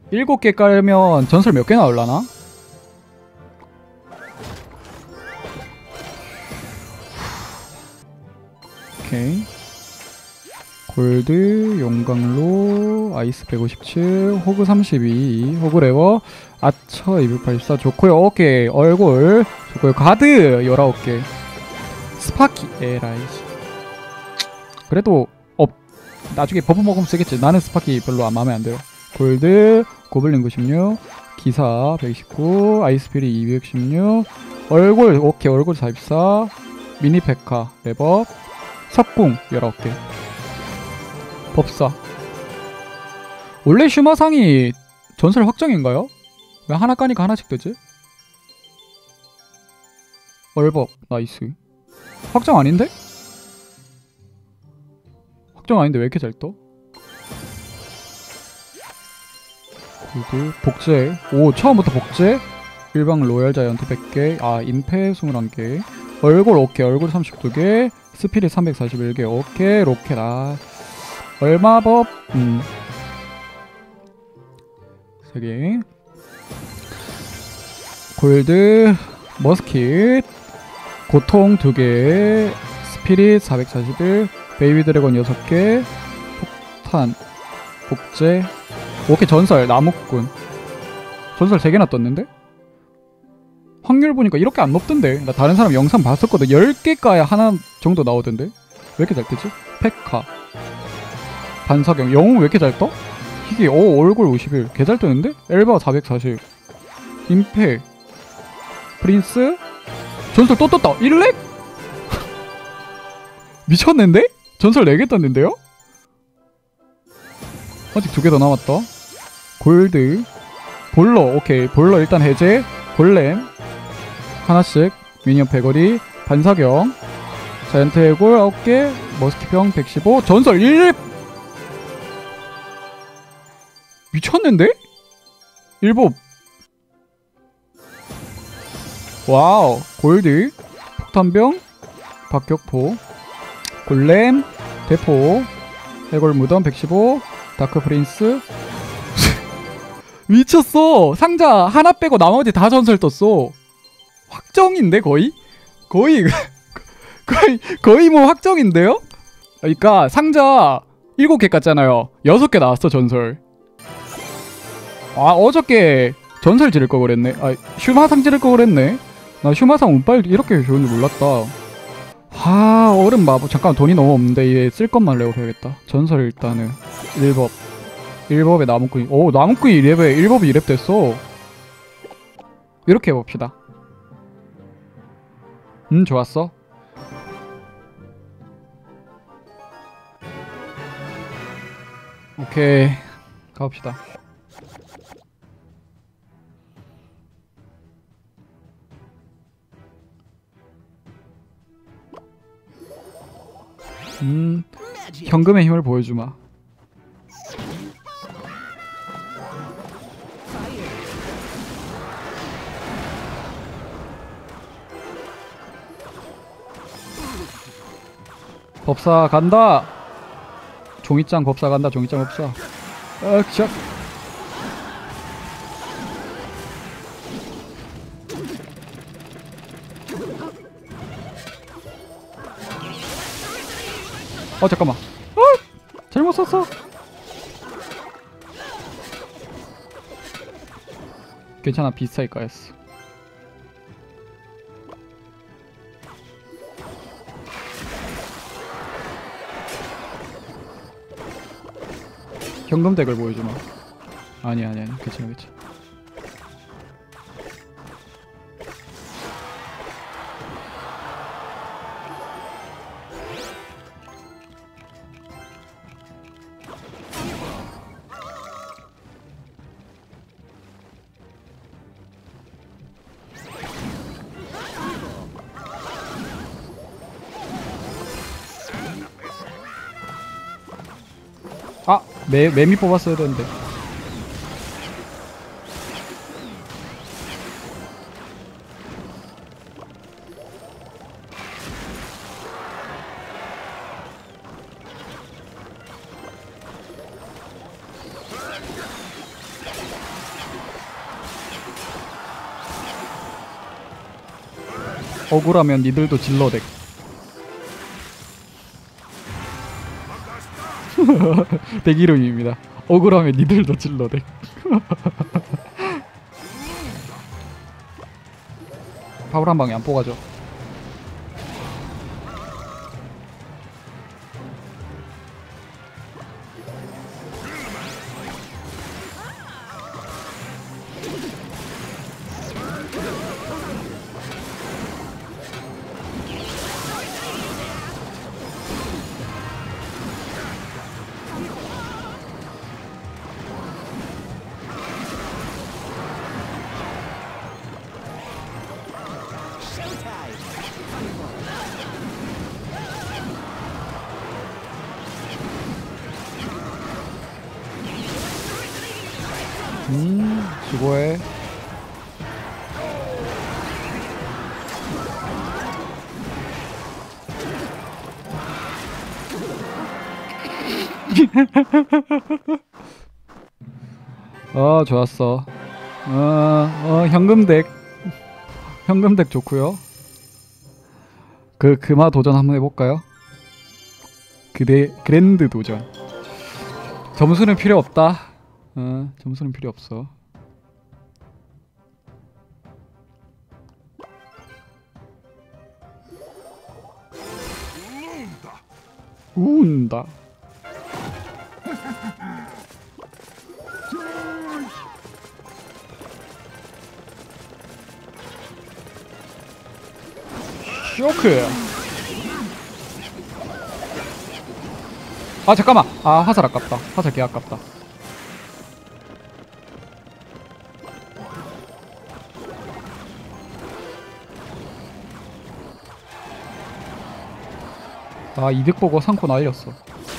7개 깔면 전설 몇 개 나올라나? 오케이. 골드, 용광로, 아이스 157, 호그 32, 호그 레버, 아처 284 좋고요. 오케이. 얼굴 좋고요. 가드 19개. 스파키 에라이지. 그래도 나중에 버프 먹으면 쓰겠지. 나는 스파키 별로 마음에 안 들어. 골드, 고블린 96, 기사 129, 아이스피리 216, 얼굴 오케이. 얼굴 44, 미니 페카 레버, 석궁 19개. 법사. 원래 슈마상이 전설 확정인가요? 왜 하나 까니까 하나씩 되지? 얼법 나이스. 확정 아닌데? 확정 아닌데 왜 이렇게 잘 떠? 골드 복제. 오 처음부터 복제. 일방 로얄 자이언트 100개. 아 임페 21개. 얼굴 오케이. 얼굴 32개. 스피릿 341개. 오케이. 로켓. 아 얼마법 3개. 골드 머스킷 고통 2개. 스피릿 441. 베이비 드래곤 6개. 폭탄 복제. 오케이. 전설 나무꾼. 전설 3개나 떴는데? 확률 보니까 이렇게 안 높던데. 나 다른 사람 영상 봤었거든. 10개 까야 하나 정도 나오던데. 왜 이렇게 잘 뜨지? 페카 반사경. 영웅 왜 이렇게 잘 떠? 희귀. 오 얼굴 51 개 잘 뜨는데? 엘바 440 임페 프린스 전설 또 떴다. 1렉? 미쳤는데? 전설 4개 떴는데요? 아직 2개 더 남았다. 골드 볼러 오케이. 볼러 일단 해제. 골렘 하나씩. 미니언 패거리 반사경 자이언트 해골 9개. 머스키병 115 전설 1렙. 미쳤는데? 일곱. 와우. 골드 폭탄병 박격포 골렘 대포 해골 무덤 115 다크 프린스. 미쳤어. 상자 하나 빼고 나머지 다 전설 떴어. 확정인데 거의? 거의 뭐 확정인데요? 그러니까 상자 7개 깠잖아요. 6개 나왔어 전설. 아 어저께 전설 지를 거 그랬네. 아 슈마상 지를 거 그랬네. 나 슈마상 운빨 이렇게 좋은 줄 몰랐다. 아 얼음 마법. 잠깐 돈이 너무 없는데 얘 쓸 것만 내고 해야겠다. 전설 일단은 1법 1법에 나무꾼이. 오 나무꾼이 2렙에 1법이 2렙 됐어. 이렇게 해봅시다. 좋았어. 오케이 가봅시다. 현금의 힘을 보여주마. 법사 간다. 종이장 법사 간다. 종이장 법사. 자. 잠깐만. 잘못 썼어. 괜찮아. 비슷하게 까였어. 현금 덱을 보여주마. 아니 괜찮아. 아! 매미 뽑았어야 되는데. 억울하면 니들도 질러덱. 덱 이름입니다. 억울하면 니들도 질러덱. 파울 한 방에 안 뽑아져. 수고해. 좋았어. 현금덱. 현금덱 좋고요. 금화 도전 한번 해볼까요? 그랜드 도전. 점수는 필요 없다. 점수는 필요 없어. 운다. 쇼크. 아 잠깐만. 아 화살 아깝다. 화살 개 아깝다. 아 이득 보고 상코 날렸어.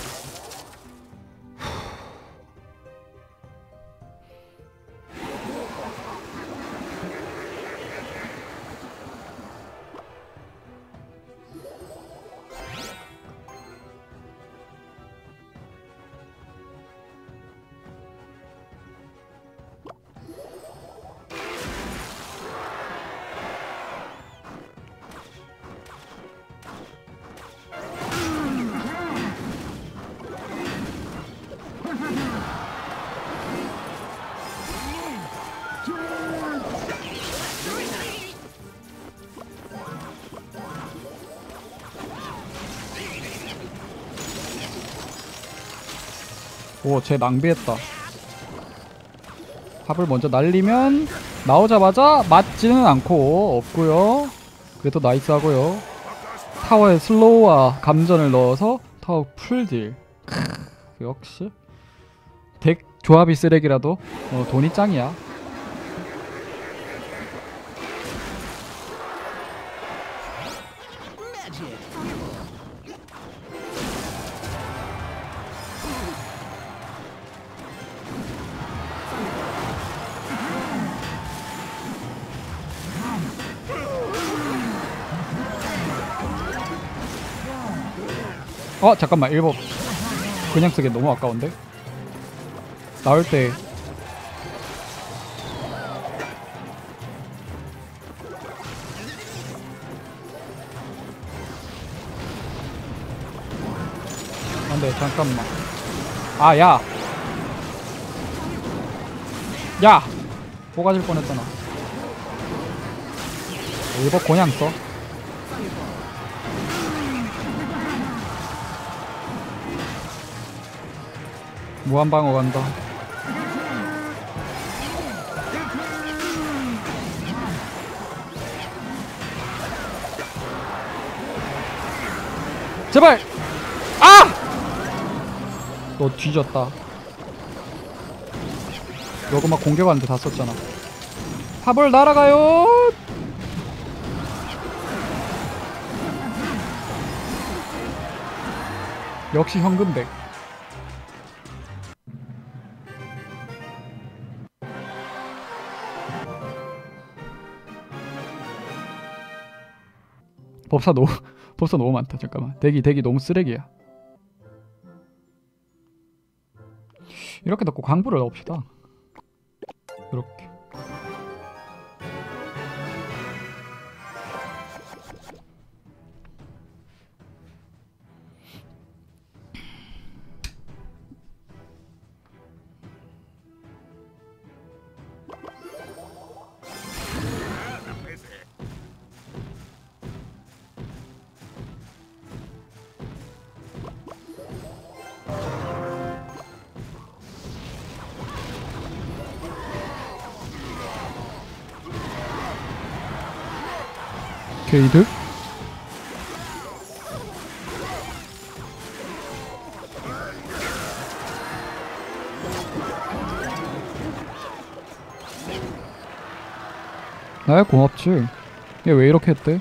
오, 쟤 낭비했다. 팝을 먼저 날리면 나오자마자 맞지는 않고 없고요. 그래도 나이스 하고요. 타워에 슬로우와 감전을 넣어서 타워 풀딜. 역시 덱 조합이 쓰레기라도 돈이 짱이야. 잠깐만. 1법 그냥 쓰기 너무 아까운데? 나올 때 안돼. 잠깐만. 야! 야! 뽑아질 뻔했잖아. 1법 그냥 써. 무한방어 간다. 제발! 너 뒤졌다. 너가 막 공격하는데 다 썼잖아. 팝을 날아가요! 역시 현금덱. 법사 너무 많다. 잠깐만. 덱이 너무 쓰레기야. 이렇게 넣고 광부를 넣읍시다. 이렇게. 게이드. 나야 고맙지. 얘 왜 이렇게 했대?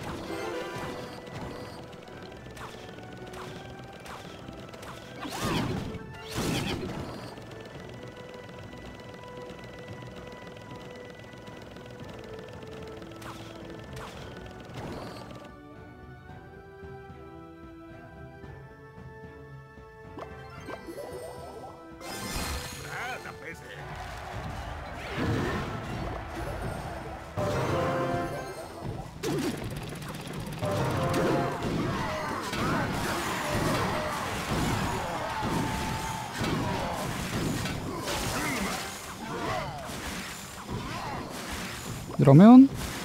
이러면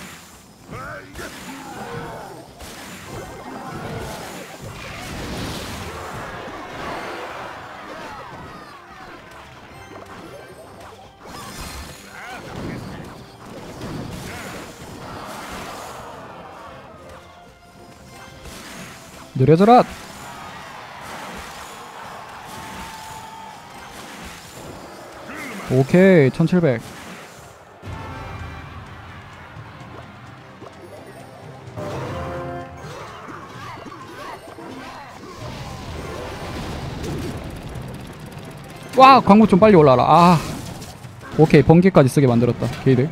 느려져라. 오케이 1700. 와 광고 좀 빨리 올라라. 아 오케이 번개까지 쓰게 만들었다 게이드.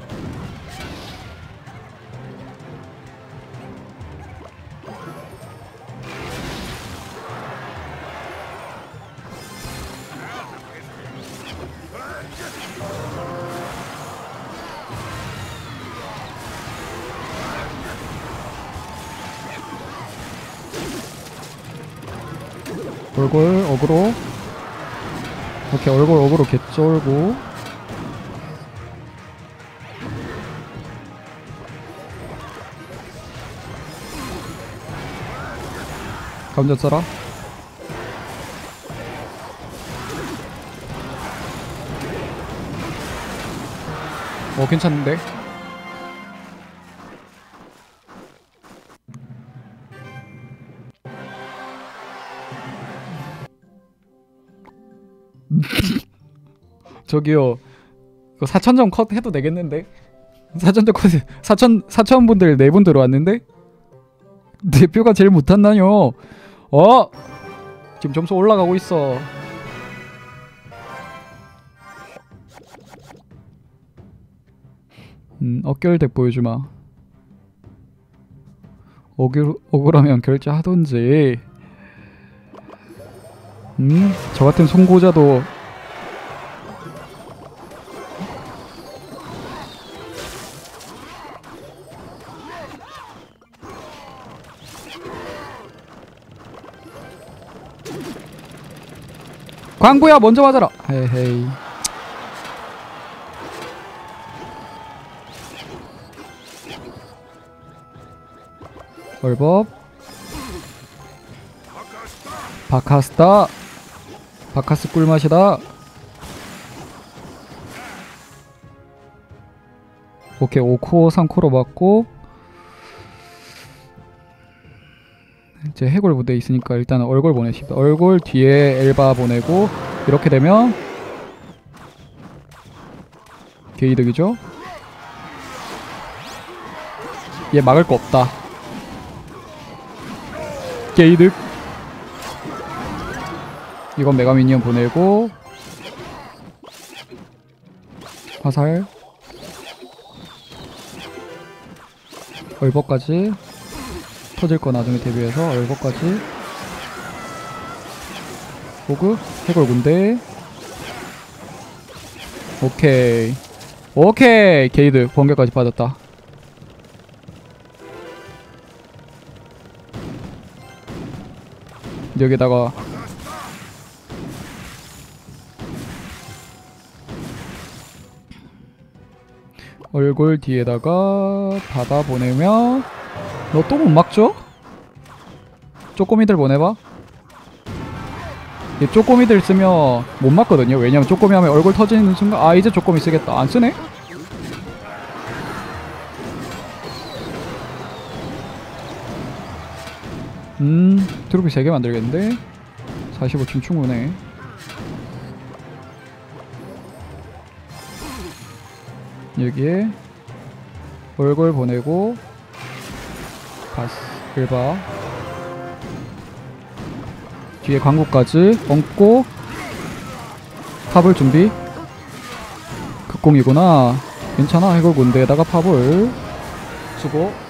얼굴 어그로. 오케이 얼굴 어그로 개쩔고. 감자 써라. 괜찮은데? 저기요 이거 4,000점 컷 해도 되겠는데? 4,000점 컷 4,000 분들 4분 들어왔는데? 대표가 제일 못한다뇨. 지금 점수 올라가고 있어. 어결덱 보여주마. 억울하면 결제하던지. 저 같은 송고자도 광부야 먼저 맞아라. 헤헤이. 얼법 바카스다. 바카스 꿀맛이다. 오케이 5코어 3코로 맞고 이제 해골 부대 있으니까 일단 얼굴 보내십니다. 얼굴 뒤에 엘바 보내고 이렇게 되면 개이득이죠. 얘 막을 거 없다. 개이득. 이건 메가미니언 보내고 화살 얼버까지 터질 거 나중에 대비해서 얼버까지 호그 해골 군대. 오케이 오케이 게이드 번개까지 받았다. 여기다가 얼굴 뒤에다가 받아 보내면 너 또 못 막죠? 쪼꼬미들 보내봐. 얘 쪼꼬미들 쓰면 못 막거든요. 왜냐면 쪼꼬미 하면 얼굴 터지는 순간 아 이제 쪼꼬미 쓰겠다. 안 쓰네? 트로피 3개 만들겠는데 45쯤 충분해. 여기에 얼굴 보내고 바스 1바 뒤에 광고까지 얹고 팝을 준비. 극공이구나. 괜찮아. 해골 군대에다가 팝을 주고